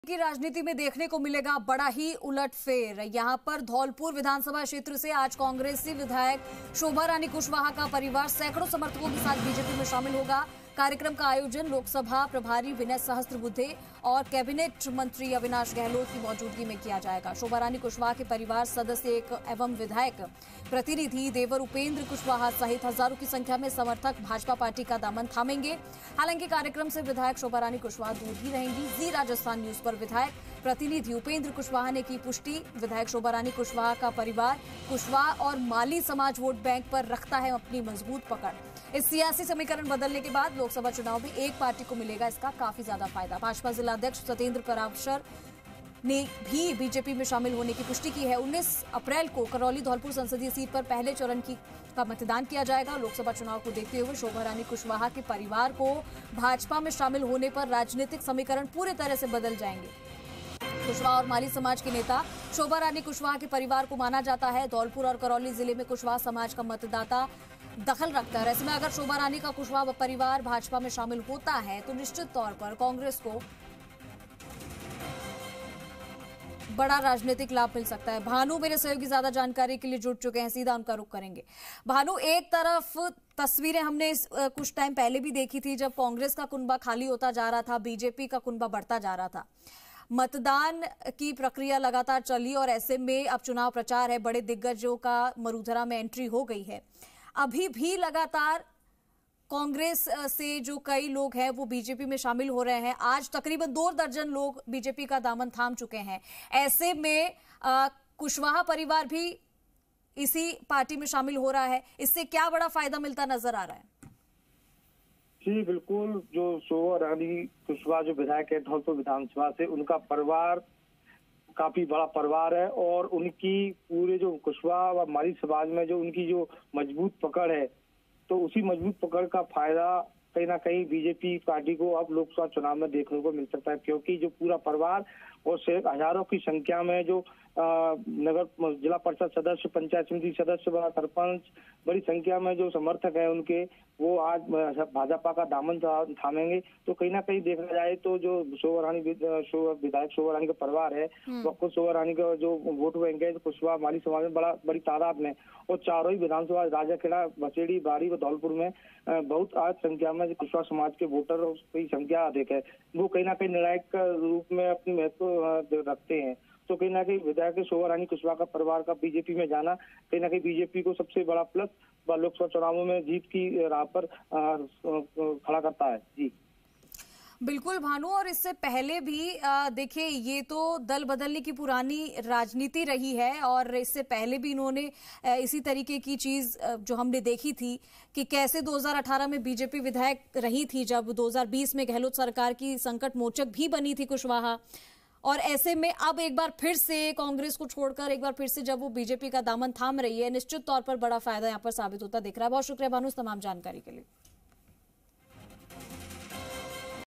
की राजनीति में देखने को मिलेगा बड़ा ही उलटफेर। यहां पर धौलपुर विधानसभा क्षेत्र से आज कांग्रेसी विधायक शोभा रानी कुशवाहा का परिवार सैकड़ों समर्थकों के साथ बीजेपी में शामिल होगा। कार्यक्रम का आयोजन लोकसभा प्रभारी विनय सहस्त्रबुद्धे और कैबिनेट मंत्री अविनाश गहलोत की मौजूदगी में किया जाएगा। शोभा रानी कुशवाहा के परिवार सदस्य एवं विधायक प्रतिनिधि देवर उपेंद्र कुशवाहा सहित हजारों की संख्या में समर्थक भाजपा पार्टी का दामन थामेंगे। हालांकि कार्यक्रम से विधायक शोभा रानी कुशवाहा दूर ही रहेंगी। जी राजस्थान न्यूज पर विधायक प्रतिनिधि उपेंद्र कुशवाहा ने की पुष्टि। विधायक शोभा रानी कुशवाहा का परिवार कुशवाहा और माली समाज वोट बैंक पर रखता है अपनी मजबूत पकड़। इस सियासी समीकरण बदलने के बाद लोकसभा चुनाव में एक पार्टी को मिलेगा इसका काफी ज्यादा फायदा। भाजपा जिला अध्यक्ष सत्येंद्र करावशर ने भी बीजेपी में शामिल होने की पुष्टि की है। 19 अप्रैल को करौली धौलपुर संसदीय सीट पर पहले चरण का मतदान किया जाएगा। लोकसभा चुनाव को देखते हुए शोभा रानी कुशवाहा के परिवार को भाजपा में शामिल होने पर राजनीतिक समीकरण पूरी तरह से बदल जाएंगे। कुशवाहा और माली समाज के नेता शोभा रानी कुशवाहा के परिवार को माना जाता है। धौलपुर और करौली जिले में कुशवाहा समाज का मतदाता दखल रखता है। ऐसे में अगर शोभा रानी का कुशवाहा परिवार भाजपा में शामिल होता है तो निश्चित तौर पर कांग्रेस को बड़ा राजनीतिक लाभ मिल सकता है। भानु मेरे सहयोगी ज्यादा जानकारी के लिए जुड़ चुके हैं, सीधा उनका रुख करेंगे। भानु, एक तरफ तस्वीरें हमने कुछ टाइम पहले भी देखी थी जब कांग्रेस का कुनबा खाली होता जा रहा था, बीजेपी का कुनबा बढ़ता जा रहा था। मतदान की प्रक्रिया लगातार चली और ऐसे में अब चुनाव प्रचार है, बड़े दिग्गजों का मरूधरा में एंट्री हो गई है। अभी भी लगातार कांग्रेस से जो कई लोग हैं वो बीजेपी में शामिल हो रहे हैं। आज तकरीबन 2 दर्जन लोग बीजेपी का दामन थाम चुके हैं। ऐसे में कुशवाहा परिवार भी इसी पार्टी में शामिल हो रहा है। इससे क्या बड़ा फायदा मिलता नजर आ रहा है? जी बिल्कुल, जो शोभा रानी कुशवाहा जो विधायक है धौलपुर विधानसभा से, उनका परिवार काफी बड़ा परिवार है और उनकी पूरे जो कुशवाहा व माली समाज में जो उनकी जो मजबूत पकड़ है, तो उसी मजबूत पकड़ का फायदा कहीं ना कहीं बीजेपी पार्टी को अब लोकसभा चुनाव में देखने को मिल सकता है। क्योंकि जो पूरा परिवार और हजारों की संख्या में जो नगर जिला परिषद सदस्य, पंचायत समिति सदस्य व सरपंच, बड़ी संख्या में जो समर्थक है उनके, वो आज भाजपा का दामन थामेंगे। तो कहीं ना कहीं देखा जाए तो जो विधायक शोभा रानी का परिवार है, वो शोभा रानी का जो वोट बैंक है कुशवाहा माली समाज में बड़ी तादाद में, और चारों ही विधानसभा राजाखेड़ा, बसेड़ी, बारी व धौलपुर में बहुत आज संख्या में कुशवाहा समाज के वोटर की संख्या अधिक है। वो कहीं ना कहीं निर्णायक रूप में अपनी महत्व रखते हैं। तो कहीं ना कहीं विधायक शोभा रानी कुशवाहा का परिवार का बीजेपी में जाना कहीं ना कहीं बीजेपी को सबसे बड़ा प्लस व लोकसभा चुनावों में जीत की राह पर खड़ा करता है। जी बिल्कुल भानु, और इससे पहले भी देखिए ये तो दल बदलने की पुरानी राजनीति रही है और इससे पहले भी इन्होंने इसी तरीके की चीज जो हमने देखी थी कि कैसे 2018 में बीजेपी विधायक रही थी, जब 2020 में गहलोत सरकार की संकट मोचक भी बनी थी कुशवाहा। और ऐसे में अब एक बार फिर से कांग्रेस को छोड़कर एक बार फिर से जब वो बीजेपी का दामन थाम रही है, निश्चित तौर पर बड़ा फायदा यहाँ पर साबित होता दिख रहा है। बहुत शुक्रिया भानु इस तमाम जानकारी के लिए।